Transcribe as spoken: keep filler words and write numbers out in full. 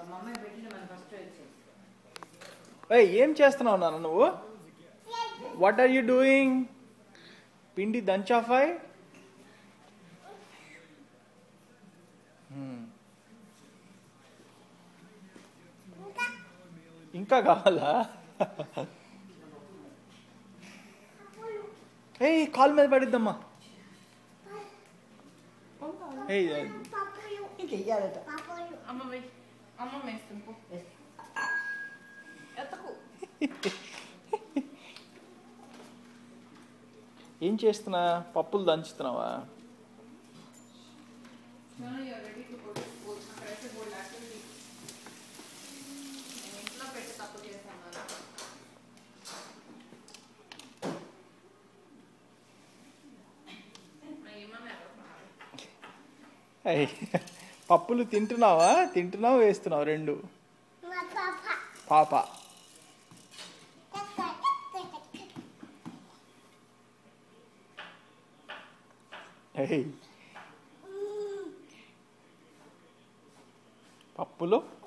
ఏయ్ ఏం చేస్తున్నావు నాన్న నువ్వు? What are you doing? పిండి దంచాఫాయ్. ఇంకా కావాలా? ఏయ్ కాలు మీద పడిద్దమ్మా. ఏం చేస్తున్నా? పప్పులు దంచుతున్నావా? పప్పులు తింటున్నావా? తింటున్నావు వేస్తున్నావు రెండు? పాప పప్పులు